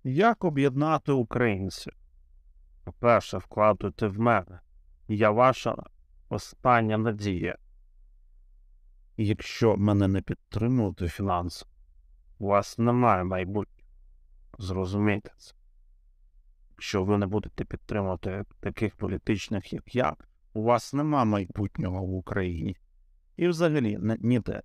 Як об'єднати українців? По-перше, вкладуйте в мене. Я ваша остання надія. І якщо мене не підтримувати фінансово, у вас немає майбутнього. Зрозумійте це. Якщо ви не будете підтримувати таких політичних, як я, у вас нема майбутнього в Україні. І взагалі ніде.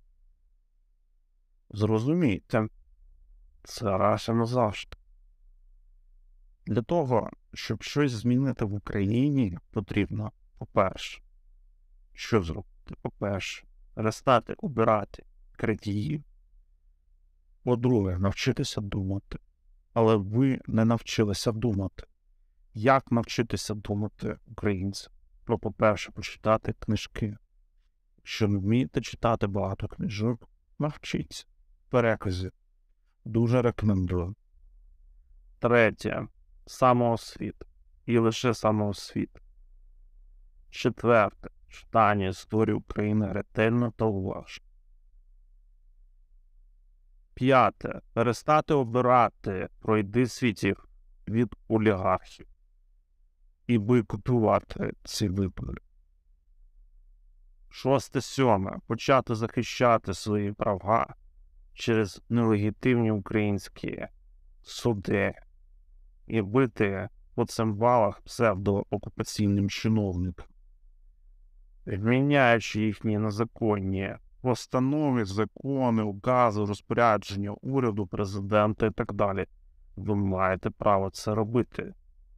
Зрозумійте, це раз і назавжди. Для того, щоб щось змінити в Україні, потрібно, по-перше, що зробити? По-перше, перестати обирати крадіїв. По-друге, навчитися думати. Але ви не навчилися думати. Як навчитися думати українцям? По-перше, почитати книжки. Якщо не вмієте читати багато книжок, навчіться. Перекази. Дуже рекомендую. Третє. Самоосвіта. І лише самоосвіта. Четверте. Читання історії України ретельно та уважно. П'яте. Перестати обирати пройди світів від олігархів і бойкотувати ці вибори. Шосте, сьоме. Почати захищати свої права через нелегітимні українські суди і бити по цимбалах псевдоокупаційним чиновникам, зміняючи їхні незаконні постанови, закони, укази, розпорядження уряду, президента і так далі. Ви маєте право це робити.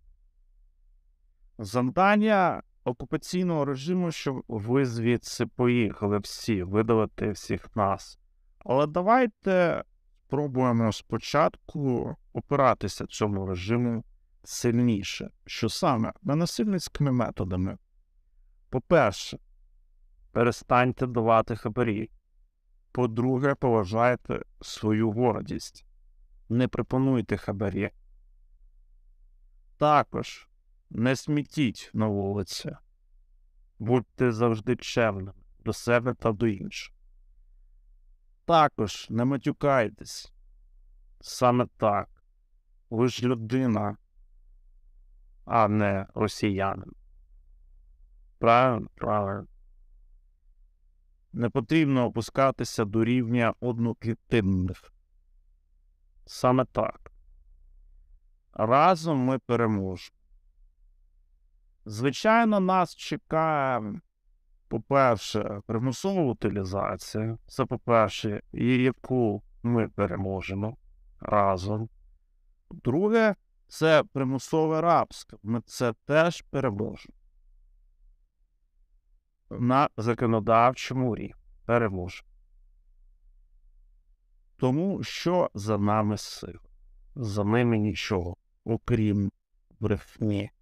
Завдання окупаційного режиму, щоб ви звідси поїхали всі, видавити всіх нас. Але давайте спробуємо спочатку опиратися цьому режиму сильніше. Що саме? Ненасильницькими методами. По-перше, перестаньте давати хабарі. По-друге, поважайте свою гордість. Не пропонуйте хабарі. Також не смітіть на вулиці. Будьте завжди чемними до себе та до інших. Також не матюкайтесь. Саме так. Ви ж людина, а не росіянин. Правильно? Правильно. Не потрібно опускатися до рівня одноклітинних. Саме так. Разом ми переможемо. Звичайно, нас чекає, по-перше, примусова утилізація. Це, по-перше, яку ми переможемо разом. Друге, це примусове рабство. Ми це теж переможемо. На законодавчому рівні переможемо. Тому що за нами сила? За ними нічого, окрім брехні.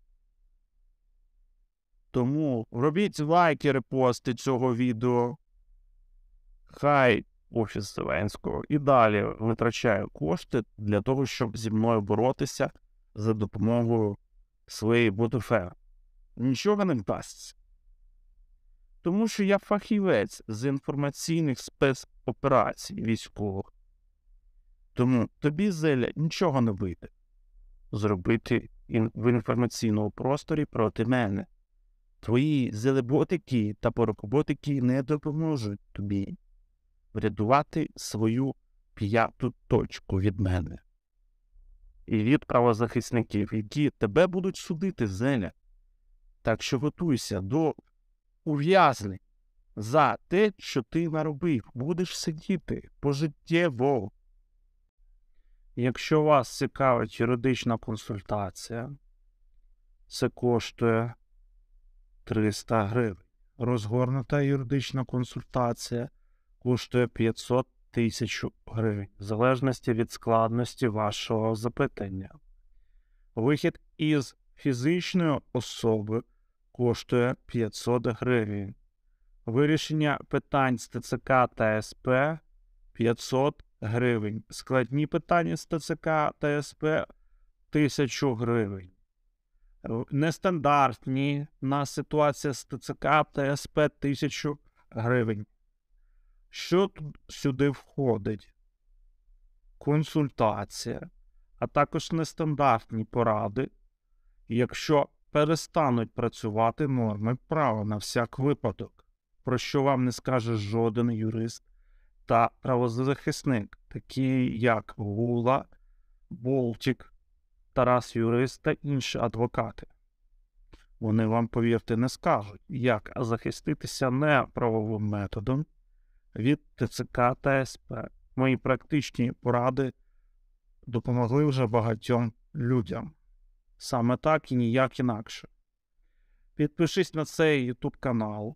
Тому робіть лайки, репости цього відео. Хай Офіс Зеленського і далі витрачає кошти для того, щоб зі мною боротися за допомогою своєї ботоферми. Нічого не вдасться. Тому що я фахівець з інформаційних спецоперацій військових. Тому тобі, Зеля, нічого не вийде зробити в інформаційному просторі проти мене. Твої зелеботики та порокоботики не допоможуть тобі врятувати свою п'яту точку від мене. І від правозахисників, які тебе будуть судити, Зеля. Так що готуйся до ув'язнень за те, що ти наробив. Будеш сидіти пожиттєво. Якщо вас цікавить юридична консультація, це коштує 300 гривень. Розгорнута юридична консультація коштує 500 тисяч гривень, в залежності від складності вашого запитання. Вихід із фізичної особи коштує 500 гривень. Вирішення питань з ТЦК та СП – 500 гривень. Складні питання з ТЦК та СП – 1000 гривень. Нестандартні на ситуація з ТЦК та СП – 1000 гривень. Що сюди входить? Консультація, а також нестандартні поради, якщо перестануть працювати норми права на всяк випадок, про що вам не скаже жоден юрист та правозахисник, такі як Гула, Болтік, Тарас Юрист та інші адвокати. Вони вам, повірте, не скажуть, як захиститися неправовим методом від ТЦК та СП. Мої практичні поради допомогли вже багатьом людям. Саме так і ніяк інакше. Підпишись на цей YouTube канал.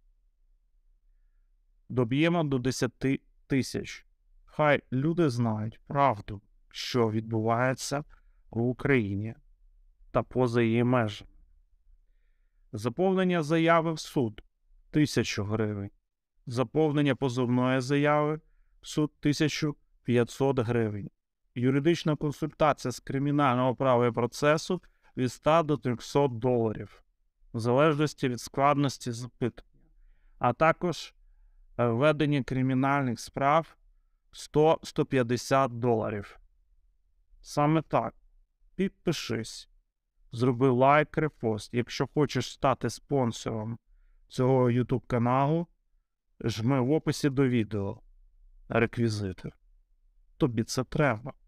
Доб'ємо до 10 тисяч. Хай люди знають правду, що відбувається в Україні та поза її межами. Заповнення заяви в суд – 1000 гривень. Заповнення позовної заяви в суд – 1500 гривень. Юридична консультація з кримінального права і процесу від 100 до 300 доларів, в залежності від складності запитання. А також ведення кримінальних справ 100-150 доларів. Саме так. Підпишись. Зроби лайк, репост. Якщо хочеш стати спонсором цього YouTube каналу, жми в описі до відео реквізити. Тобі це треба.